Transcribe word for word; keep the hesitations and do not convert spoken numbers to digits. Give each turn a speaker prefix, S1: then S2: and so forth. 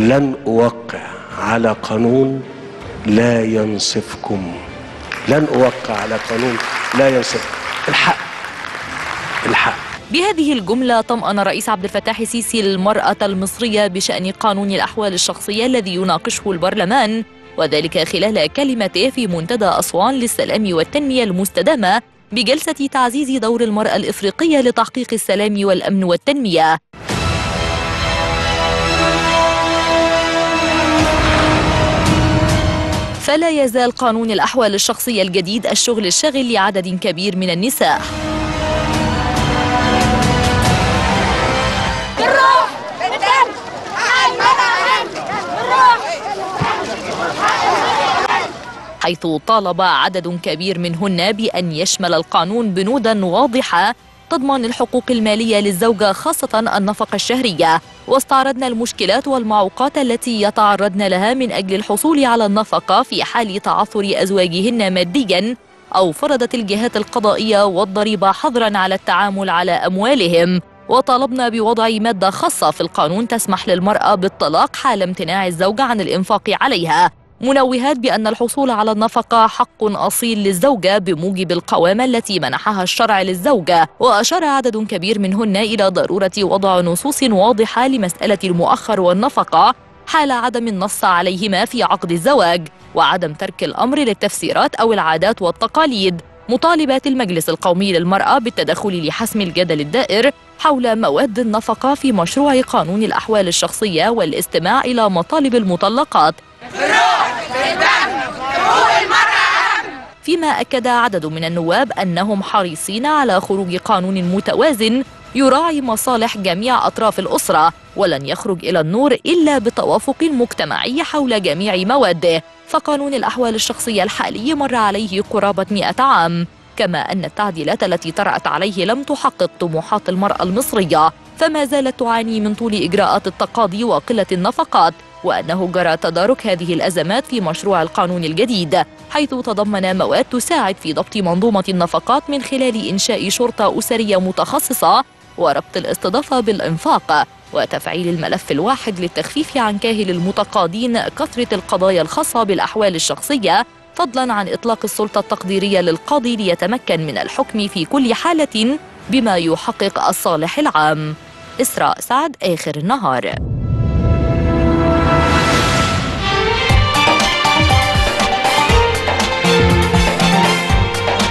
S1: لن أوقع على قانون لا ينصفكم، لن أوقع على قانون لا ينصفكم. الحق الحق.
S2: بهذه الجملة طمأن الرئيس عبد الفتاح السيسي المرأة المصرية بشأن قانون الأحوال الشخصية الذي يناقشه البرلمان، وذلك خلال كلمته في منتدى أسوان للسلام والتنمية المستدامة بجلسة تعزيز دور المرأة الإفريقية لتحقيق السلام والأمن والتنمية. فلا يزال قانون الأحوال الشخصية الجديد الشغل الشاغل لعدد كبير من النساء. حيث طالب عدد كبير منهن بأن يشمل القانون بنودا واضحة تضمن الحقوق المالية للزوجة خاصة النفقة الشهرية، واستعرضنا المشكلات والمعوقات التي يتعرضن لها من أجل الحصول على النفقة في حال تعثر أزواجهن ماديا، أو فرضت الجهات القضائية والضريبة حظرا على التعامل على أموالهم. وطالبنا بوضع مادة خاصة في القانون تسمح للمرأة بالطلاق حال امتناع الزوج عن الإنفاق عليها، منوهات بأن الحصول على النفقة حق أصيل للزوجة بموجب القوامة التي منحها الشرع للزوجة. وأشار عدد كبير منهن إلى ضرورة وضع نصوص واضحة لمسألة المؤخر والنفقة حال عدم النص عليهما في عقد الزواج، وعدم ترك الأمر للتفسيرات أو العادات والتقاليد، مطالبات المجلس القومي للمرأة بالتدخل لحسم الجدل الدائر حول مواد النفقة في مشروع قانون الأحوال الشخصية والاستماع إلى مطالب المطلقات. فيما أكد عدد من النواب أنهم حريصين على خروج قانون متوازن يراعي مصالح جميع أطراف الأسرة، ولن يخرج إلى النور إلا بتوافق مجتمعي حول جميع مواده. فقانون الأحوال الشخصية الحالي مر عليه قرابة مئة عام، كما أن التعديلات التي طرأت عليه لم تحقق طموحات المرأة المصرية، فما زالت تعاني من طول إجراءات التقاضي وقلة النفقات، وأنه جرى تدارك هذه الأزمات في مشروع القانون الجديد، حيث تضمن مواد تساعد في ضبط منظومة النفقات من خلال إنشاء شرطة أسرية متخصصة وربط الاستضافة بالإنفاق، وتفعيل الملف الواحد للتخفيف عن كاهل المتقاضين كثرة القضايا الخاصة بالأحوال الشخصية، فضلا عن إطلاق السلطة التقديرية للقاضي ليتمكن من الحكم في كل حالة بما يحقق الصالح العام. إسراء سعد، آخر النهار.